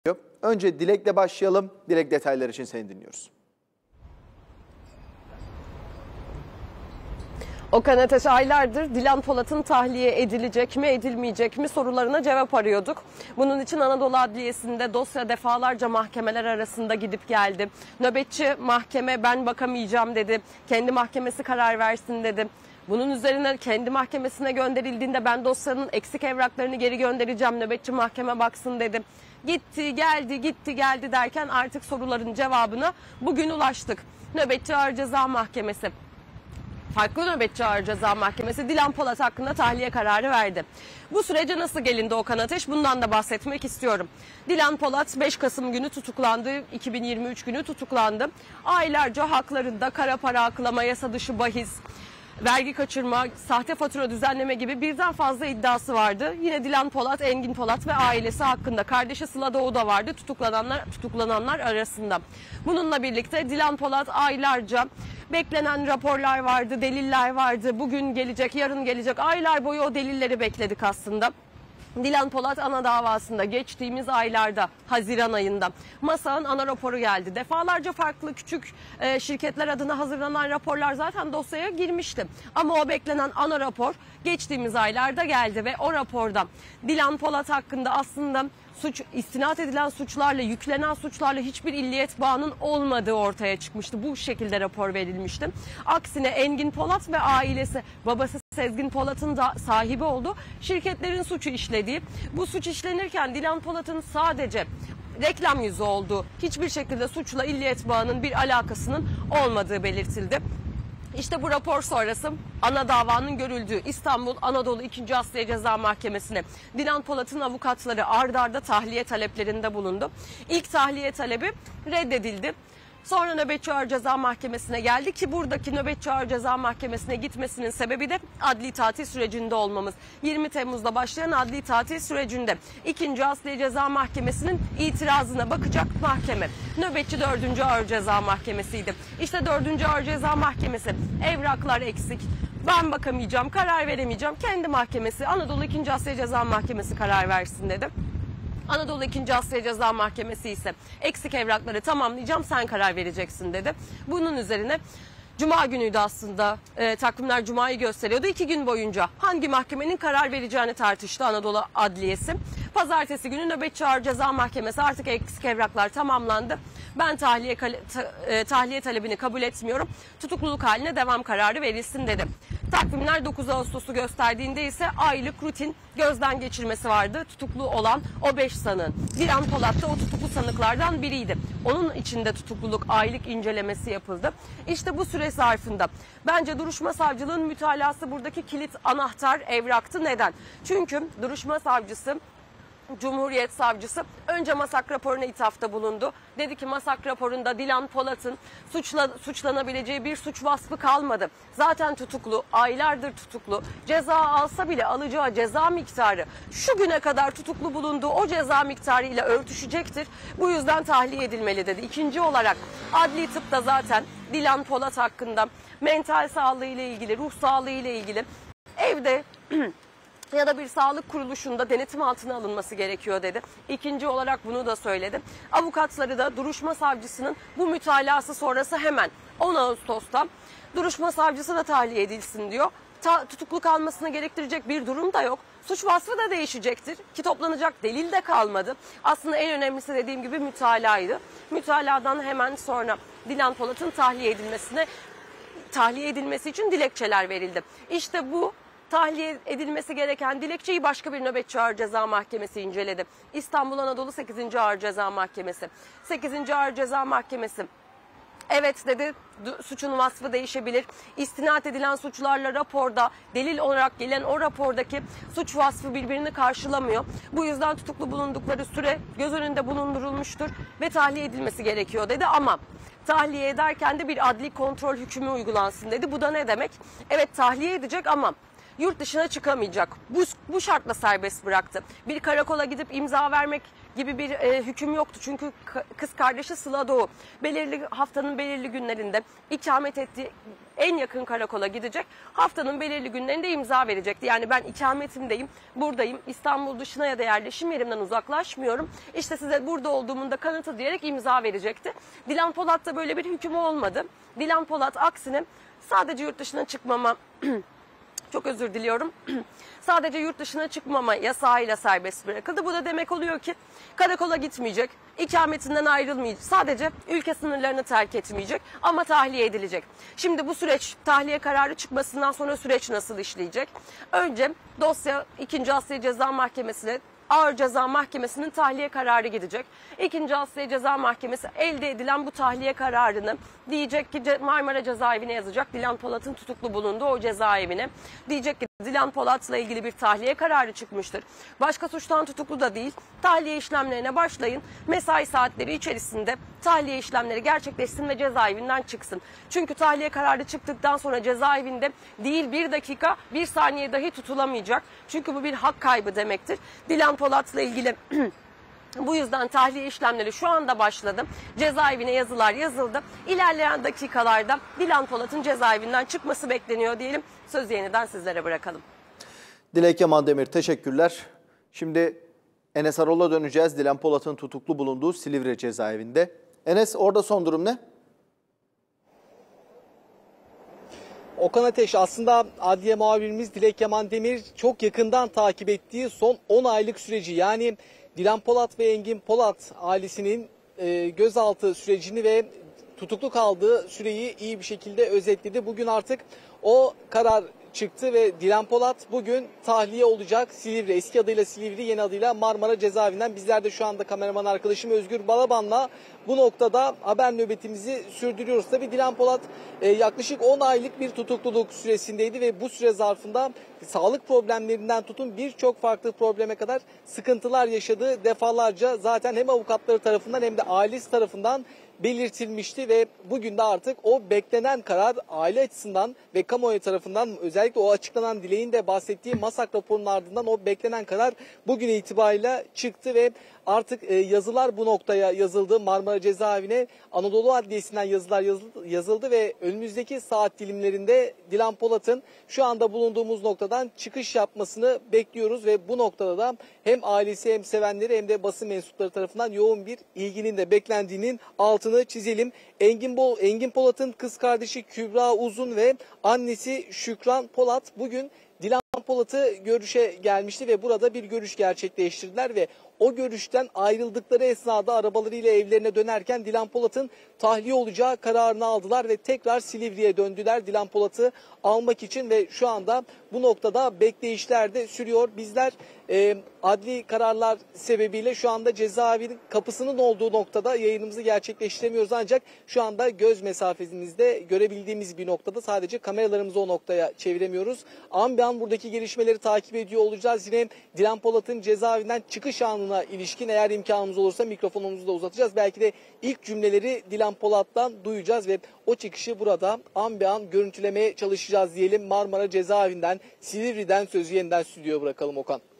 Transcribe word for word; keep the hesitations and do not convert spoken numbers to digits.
Önce Dilek'le başlayalım. Dilek, detaylar için seni dinliyoruz. Okan Ateş, aylardır Dilan Polat'ın tahliye edilecek mi edilmeyecek mi sorularına cevap arıyorduk. Bunun için Anadolu Adliyesi'nde dosya defalarca mahkemeler arasında gidip geldi. Nöbetçi mahkeme ben bakamayacağım dedi. Kendi mahkemesi karar versin dedi. Bunun üzerine kendi mahkemesine gönderildiğinde ben dosyanın eksik evraklarını geri göndereceğim, nöbetçi mahkeme baksın dedi. Gitti geldi gitti geldi derken artık soruların cevabına bugün ulaştık. Nöbetçi Ağır Ceza Mahkemesi, farklı nöbetçi Ağır Ceza Mahkemesi Dilan Polat hakkında tahliye kararı verdi. Bu sürece nasıl gelindi Okan Ateş? Bundan da bahsetmek istiyorum. Dilan Polat beş Kasım günü tutuklandı. iki bin yirmi üç günü tutuklandı. Aylarca haklarında kara para aklama, yasa dışı bahis, vergi kaçırma, sahte fatura düzenleme gibi birden fazla iddiası vardı. Yine Dilan Polat, Engin Polat ve ailesi hakkında. Kardeşi Sıla Doğu da vardı tutuklananlar, tutuklananlar arasında. Bununla birlikte Dilan Polat aylarca beklenen raporlar vardı, deliller vardı. Bugün gelecek, yarın gelecek. Aylar boyu o delilleri bekledik aslında. Dilan Polat ana davasında geçtiğimiz aylarda, Haziran ayında MASA'nın ana raporu geldi. Defalarca farklı küçük e, şirketler adına hazırlanan raporlar zaten dosyaya girmişti. Ama o beklenen ana rapor geçtiğimiz aylarda geldi ve o raporda Dilan Polat hakkında aslında suç, istinad edilen suçlarla, yüklenen suçlarla hiçbir illiyet bağının olmadığı ortaya çıkmıştı. Bu şekilde rapor verilmişti. Aksine Engin Polat ve ailesi, babası Sezgin Polat'ın da sahibi olduğu şirketlerin suçu işlediği, bu suç işlenirken Dilan Polat'ın sadece reklam yüzü olduğu, hiçbir şekilde suçla illiyet bağının bir alakasının olmadığı belirtildi. İşte bu rapor sonrası ana davanın görüldüğü İstanbul Anadolu ikinci. Asliye Ceza Mahkemesi'ne Dilan Polat'ın avukatları ard arda tahliye taleplerinde bulundu. İlk tahliye talebi reddedildi. Sonra Nöbetçi Ağır Ceza Mahkemesi'ne geldi ki buradaki Nöbetçi Ağır Ceza Mahkemesi'ne gitmesinin sebebi de adli tatil sürecinde olmamız. yirmi Temmuz'da başlayan adli tatil sürecinde ikinci. Asliye Ceza Mahkemesi'nin itirazına bakacak mahkeme Nöbetçi dördüncü. Ağır Ceza Mahkemesi'ydi. İşte dördüncü. Ağır Ceza Mahkemesi evraklar eksik, ben bakamayacağım, karar veremeyeceğim, kendi mahkemesi Anadolu ikinci. Asliye Ceza Mahkemesi karar versin dedi. Anadolu ikinci. Asliye Ceza Mahkemesi ise eksik evrakları tamamlayacağım, sen karar vereceksin dedi. Bunun üzerine Cuma günüydü aslında, e, takvimler Cuma'yı gösteriyordu. İki gün boyunca hangi mahkemenin karar vereceğini tartıştı Anadolu Adliyesi. Pazartesi günü Nöbetçi Ağır Ceza Mahkemesi artık eksik evraklar tamamlandı, ben tahliye, ta, e, tahliye talebini kabul etmiyorum, tutukluluk haline devam kararı verilsin dedi. Takvimler dokuz Ağustos'u gösterdiğinde ise aylık rutin gözden geçirmesi vardı tutuklu olan o beş sanığın. Dilan Polat da o tutuklu sanıklardan biriydi. Onun içinde tutukluluk aylık incelemesi yapıldı. İşte bu süre zarfında bence duruşma savcılığın mütalası buradaki kilit anahtar evraktı. Neden? Çünkü duruşma savcısı, Cumhuriyet Savcısı önce MASAK raporuna ithafta bulundu. Dedi ki MASAK raporunda Dilan Polat'ın suçla, suçlanabileceği bir suç vasfı kalmadı. Zaten tutuklu, aylardır tutuklu. Ceza alsa bile alacağı ceza miktarı şu güne kadar tutuklu bulunduğu o ceza miktarı ile örtüşecektir. Bu yüzden tahliye edilmeli dedi. İkinci olarak adli tıpta zaten Dilan Polat hakkında mental sağlığı ile ilgili, ruh sağlığı ile ilgili evde ya da bir sağlık kuruluşunda denetim altına alınması gerekiyor dedi. İkinci olarak bunu da söyledi. Avukatları da duruşma savcısının bu mütalası sonrası hemen on Ağustos'ta duruşma savcısı da tahliye edilsin diyor. Ta, tutukluk almasını gerektirecek bir durum da yok. Suç vasfı da değişecektir ki toplanacak delil de kalmadı. Aslında en önemlisi dediğim gibi mütalaydı. Mütaladan hemen sonra Dilan Polat'ın tahliye edilmesine tahliye edilmesi için dilekçeler verildi. İşte bu tahliye edilmesi gereken dilekçeyi başka bir Nöbetçi Ağır Ceza Mahkemesi inceledi. İstanbul Anadolu sekizinci. Ağır Ceza Mahkemesi. sekizinci. Ağır Ceza Mahkemesi evet dedi, suçun vasfı değişebilir. İstinad edilen suçlarla raporda delil olarak gelen o rapordaki suç vasfı birbirini karşılamıyor. Bu yüzden tutuklu bulundukları süre göz önünde bulundurulmuştur ve tahliye edilmesi gerekiyor dedi. Ama tahliye ederken de bir adli kontrol hükmü uygulansın dedi. Bu da ne demek? Evet, tahliye edecek ama yurt dışına çıkamayacak. Bu, bu şartla serbest bıraktı. Bir karakola gidip imza vermek gibi bir e, hüküm yoktu. Çünkü kız kardeşi Sıla Doğu belirli haftanın belirli günlerinde ikamet ettiği en yakın karakola gidecek. Haftanın belirli günlerinde imza verecekti. Yani ben ikametimdeyim, buradayım, İstanbul dışına ya da yerleşim yerimden uzaklaşmıyorum. İşte size burada olduğumun da kanıtı diyerek imza verecekti. Dilan Polat'ta böyle bir hüküm olmadı. Dilan Polat aksine sadece yurt dışına çıkmama çok özür diliyorum. Sadece yurt dışına çıkmama yasağıyla serbest bırakıldı. Bu da demek oluyor ki karakola gitmeyecek, ikametinden ayrılmayacak. Sadece ülke sınırlarını terk etmeyecek ama tahliye edilecek. Şimdi bu süreç, tahliye kararı çıkmasından sonra süreç nasıl işleyecek? Önce dosya ikinci. Asliye Ceza Mahkemesi'ne, Ağır Ceza Mahkemesi'nin tahliye kararı gidecek. ikinci. Asliye Ceza Mahkemesi elde edilen bu tahliye kararını diyecek ki Marmara Cezaevine yazacak. Dilan Polat'ın tutuklu bulunduğu o cezaevine. Diyecek ki Dilan Polat'la ilgili bir tahliye kararı çıkmıştır. Başka suçtan tutuklu da değil. Tahliye işlemlerine başlayın. Mesai saatleri içerisinde tahliye işlemleri gerçekleşsin ve cezaevinden çıksın. Çünkü tahliye kararı çıktıktan sonra cezaevinde değil bir dakika, bir saniye dahi tutulamayacak. Çünkü bu bir hak kaybı demektir. Dilan Polat'la ilgili bu yüzden tahliye işlemleri şu anda başladı. Cezaevine yazılar yazıldı. İlerleyen dakikalarda Dilan Polat'ın cezaevinden çıkması bekleniyor diyelim. Sözü yeniden sizlere bırakalım. Dilek Yaman Demir, teşekkürler. Şimdi Enes Arol'a döneceğiz. Dilan Polat'ın tutuklu bulunduğu Silivri cezaevinde. Enes, orada son durum ne? Okan Ateş, aslında adliye muhabirimiz Dilek Yaman Demir çok yakından takip ettiği son on aylık süreci, yani Dilan Polat ve Engin Polat ailesinin e, gözaltı sürecini ve tutuklu kaldığı süreyi iyi bir şekilde özetledi. Bugün artık o karar çıktı ve Dilan Polat bugün tahliye olacak. Silivri, eski adıyla Silivri, yeni adıyla Marmara Cezaevinden. Bizler de şu anda kameraman arkadaşım Özgür Balaban'la bu noktada haber nöbetimizi sürdürüyoruz. Tabii Dilan Polat e, yaklaşık on aylık bir tutukluluk süresindeydi ve bu süre zarfında sağlık problemlerinden tutun birçok farklı probleme kadar sıkıntılar yaşadığı defalarca zaten hem avukatları tarafından hem de ailesi tarafından belirtilmişti ve bugün de artık o beklenen karar aile açısından ve kamuoyu tarafından, özellikle o açıklanan Dilek'in de bahsettiği MASAK raporunun ardından o beklenen karar bugün itibariyle çıktı ve artık yazılar bu noktaya yazıldı. Marmara Cezaevine Anadolu Adliyesi'nden yazılar yazıldı ve önümüzdeki saat dilimlerinde Dilan Polat'ın şu anda bulunduğumuz noktadan çıkış yapmasını bekliyoruz ve bu noktada da hem ailesi hem sevenleri hem de basın mensupları tarafından yoğun bir ilginin de beklendiğinin altını çizelim. Engin, Bol, Engin Polat'ın kız kardeşi Kübra Uzun ve annesi Şükran Polat bugün Dilan Polat'ı görüşe gelmişti ve burada bir görüş gerçekleştirdiler ve o görüşten ayrıldıkları esnada arabalarıyla evlerine dönerken Dilan Polat'ın tahliye olacağı kararını aldılar ve tekrar Silivri'ye döndüler Dilan Polat'ı almak için ve şu anda bu noktada bekleyişler de sürüyor. Bizler e, adli kararlar sebebiyle şu anda cezaevinin kapısının olduğu noktada yayınımızı gerçekleştiremiyoruz, ancak şu anda göz mesafemizde görebildiğimiz bir noktada sadece kameralarımızı o noktaya çeviremiyoruz. An be an buradaki gelişmeleri takip ediyor olacağız. Yine Dilan Polat'ın cezaevinden çıkış anına ilişkin eğer imkanımız olursa mikrofonumuzu da uzatacağız. Belki de ilk cümleleri Dilan Polat'tan duyacağız ve o çıkışı burada an be an görüntülemeye çalışacağız diyelim. Marmara Cezaevinden, Silivri'den sözü yeniden stüdyoya bırakalım Okan.